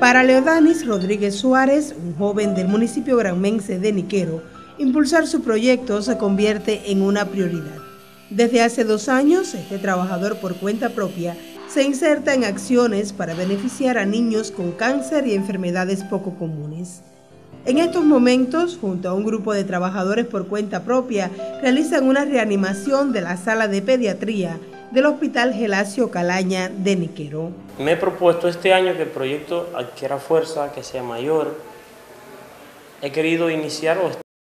Para Leodanis Rodríguez Suárez, un joven del municipio granmense de Niquero, impulsar su proyecto se convierte en una prioridad. Desde hace 2 años, este trabajador por cuenta propia se inserta en acciones para beneficiar a niños con cáncer y enfermedades poco comunes. En estos momentos, junto a un grupo de trabajadores por cuenta propia, realizan una reanimación de la sala de pediatría del Hospital Gelasio Calaña de Niquero. Me he propuesto este año que el proyecto adquiera fuerza, que sea mayor. He querido iniciar